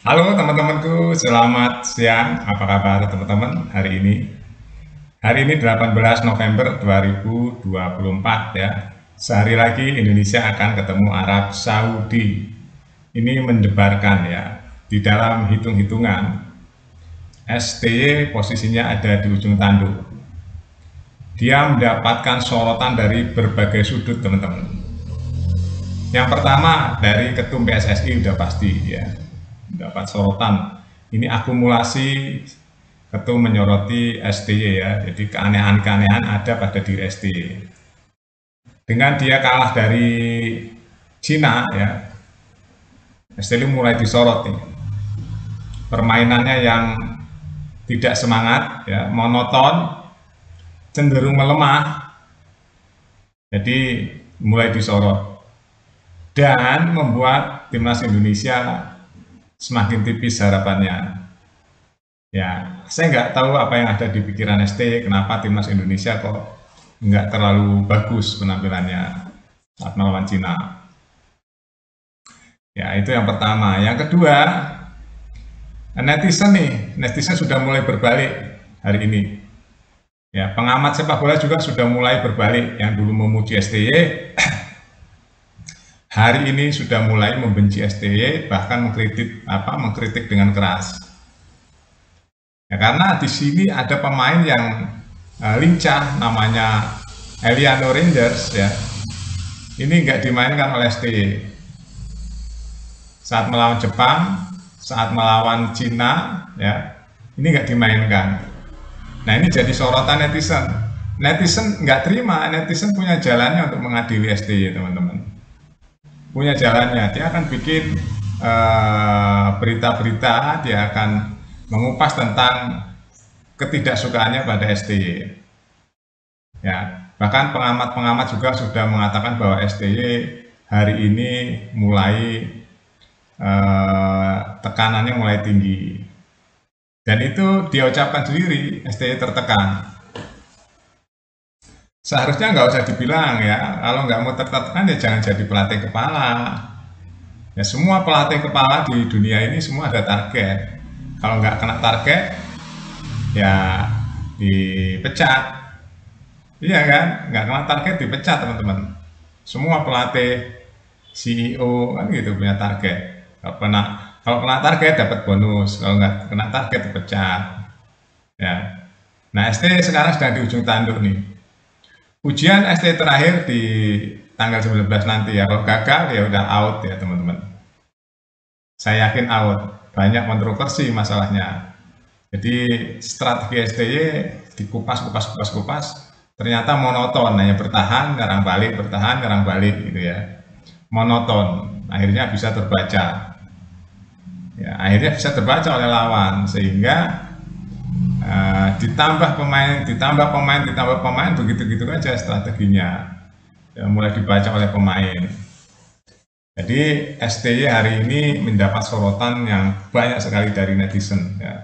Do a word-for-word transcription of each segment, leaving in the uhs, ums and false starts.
Halo teman-temanku, selamat siang. Apa kabar teman-teman hari ini? Hari ini delapan belas November dua ribu dua puluh empat ya. Sehari lagi Indonesia akan ketemu Arab Saudi. Ini mendebarkan ya. Di dalam hitung-hitungan, S T Y posisinya ada di ujung tanduk. Dia mendapatkan sorotan dari berbagai sudut teman-teman. Yang pertama dari Ketum P S S I udah pasti ya, dapat sorotan. Ini akumulasi Ketum menyoroti S T Y ya, jadi keanehan-keanehan ada pada diri S T Y. Dengan dia kalah dari Cina ya, S T Y mulai disorot nih. Permainannya yang tidak semangat ya, monoton, cenderung melemah, jadi mulai disorot dan membuat timnas Indonesia semakin tipis harapannya. Ya, saya nggak tahu apa yang ada di pikiran S T Y, kenapa timnas Indonesia kok nggak terlalu bagus penampilannya saat melawan Cina. Ya, itu yang pertama. Yang kedua, netizen nih, netizen sudah mulai berbalik hari ini. Ya, pengamat sepak bola juga sudah mulai berbalik. Yang dulu memuji S T Y, hari ini sudah mulai membenci S T Y, bahkan mengkritik apa mengkritik dengan keras. Ya, karena di sini ada pemain yang uh, lincah, namanya Eliano Rangers ya. Ini nggak dimainkan oleh S T Y. Saat melawan Jepang, saat melawan Cina, ya ini nggak dimainkan. Nah ini jadi sorotan netizen. Netizen nggak terima, netizen punya jalannya untuk mengadili S T Y teman-teman. Punya jalannya, dia akan bikin berita-berita, uh, dia akan mengupas tentang ketidaksukaannya pada S T Y. Ya, bahkan pengamat-pengamat juga sudah mengatakan bahwa S T Y hari ini mulai eh, tekanannya mulai tinggi. Dan itu dia ucapkan sendiri, S T Y tertekan. Seharusnya nggak usah dibilang ya, kalau nggak mau tertekan ya jangan jadi pelatih kepala. Ya semua pelatih kepala di dunia ini semua ada target. Kalau nggak kena target, ya dipecat. Iya kan, nggak kena target dipecat teman-teman. Semua pelatih, C E O kan gitu punya target. Kalau kena kalau kena target dapat bonus, kalau nggak kena target dipecat. Ya. Nah S T sekarang sedang di ujung tanduk nih. Ujian S T terakhir di tanggal sembilan belas nanti ya. Kalau gagal ya udah out ya teman-teman. Saya yakin out. Banyak kontroversi masalahnya. Jadi strategi S T Y dikupas, kupas, kupas, kupas. Ternyata monoton, hanya bertahan, nyerang balik, bertahan, nyerang balik gitu ya. Monoton, akhirnya bisa terbaca. Ya, akhirnya bisa terbaca oleh lawan sehingga uh, ditambah pemain, ditambah pemain, ditambah pemain begitu-gitu aja strateginya. Ya, mulai dibaca oleh pemain. Jadi S T Y hari ini mendapat sorotan yang banyak sekali dari netizen. Ya.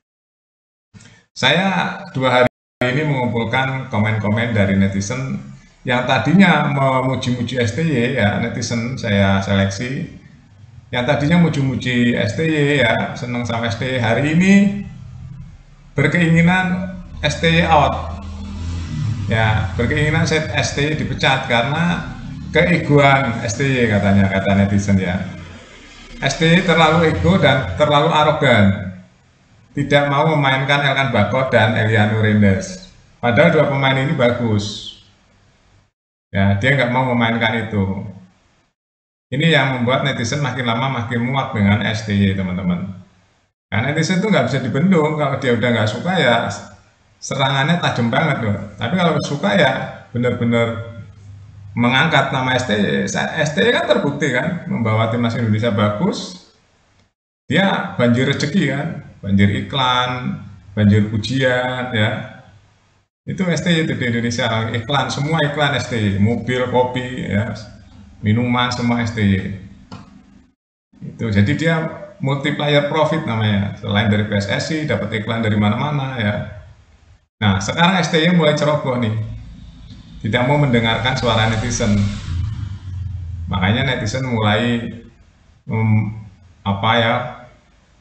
Saya dua hari ini mengumpulkan komen-komen dari netizen yang tadinya memuji-muji S T Y ya, netizen saya seleksi. Yang tadinya muji-muji S T Y ya, senang sama S T Y, hari ini berkeinginan S T Y out. Ya, berkeinginan S T Y dipecat karena keegoan S T Y katanya, kata netizen ya. S T Y terlalu ego dan terlalu arogan, tidak mau memainkan Elkan Bagot dan Eliano Rangers. Padahal dua pemain ini bagus. Ya, dia nggak mau memainkan itu. Ini yang membuat netizen makin lama makin muak dengan S T Y teman-teman. Karena netizen itu nggak bisa dibendung, kalau dia udah nggak suka ya serangannya tajam banget loh. Tapi kalau suka ya benar-benar mengangkat nama S T Y. S T Y kan terbukti kan membawa timnas Indonesia bagus. Dia banjir rezeki kan, banjir iklan, banjir pujian ya. Itu S T Y itu di Indonesia, iklan, semua iklan S T Y, mobil, kopi ya, minuman semua S T Y. Itu jadi dia multiplier profit namanya. Selain dari P S S I dapat iklan dari mana-mana ya. Nah, sekarang S T Y mulai ceroboh nih. Tidak mau mendengarkan suara netizen. Makanya netizen mulai um, apa ya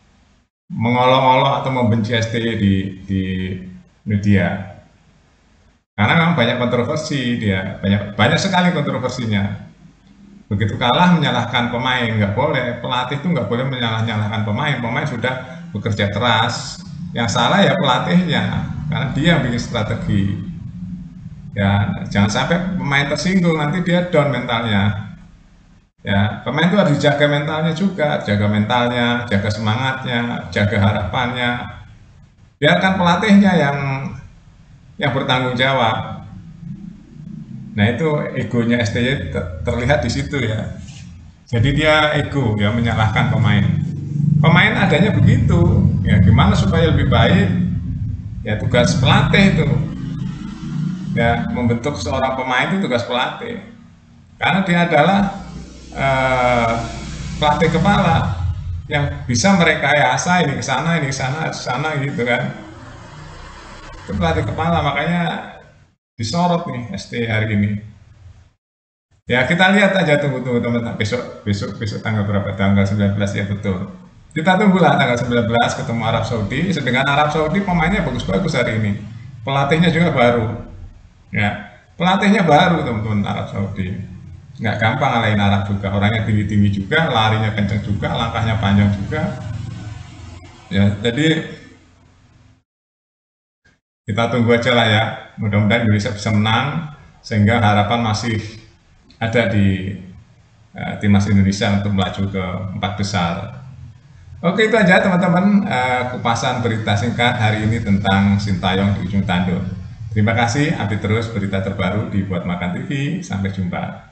mengolok-olok atau membenci S T Y di, di media. Karena memang banyak kontroversi dia, banyak banyak sekali kontroversinya. Begitu kalah menyalahkan pemain, nggak boleh. Pelatih itu nggak boleh menyalah-nyalahkan pemain. Pemain sudah bekerja keras. Yang salah ya pelatihnya, karena dia yang bikin strategi. Ya, jangan sampai pemain tersinggung, nanti dia down mentalnya. Ya, pemain itu harus dijaga mentalnya juga, jaga mentalnya, jaga semangatnya, jaga harapannya. Biarkan pelatihnya yang yang bertanggung jawab. Nah, itu egonya S T Y terlihat di situ ya. Jadi dia ego ya, menyalahkan pemain. Pemain adanya begitu. Ya, gimana supaya lebih baik? Ya tugas pelatih itu. Ya, membentuk seorang pemain itu tugas pelatih. Karena dia adalah eh, pelatih kepala yang bisa merekayasa ini ke sana, ini ke sana, ke sana gitu kan. Itu pelatih kepala, makanya disorot nih S T hari ini. Ya kita lihat aja, tunggu-tunggu teman-teman, besok besok besok tanggal berapa, tanggal sembilan belas ya, betul. Kita tunggulah tanggal sembilan belas ketemu Arab Saudi. Sedangkan Arab Saudi pemainnya bagus-bagus hari ini. Pelatihnya juga baru. Ya, pelatihnya baru teman-teman Arab Saudi. Nggak gampang ngalahin Arab juga. Orangnya tinggi-tinggi juga, larinya kencang juga, langkahnya panjang juga. Ya, jadi kita tunggu aja lah ya. Mudah-mudahan Indonesia bisa menang sehingga harapan masih ada di uh, timnas Indonesia untuk melaju ke empat besar. Oke, itu aja teman-teman, uh, kupasan berita singkat hari ini tentang Sintayong di ujung tanduk. Terima kasih, update terus berita terbaru di Buat Makan T V. Sampai jumpa.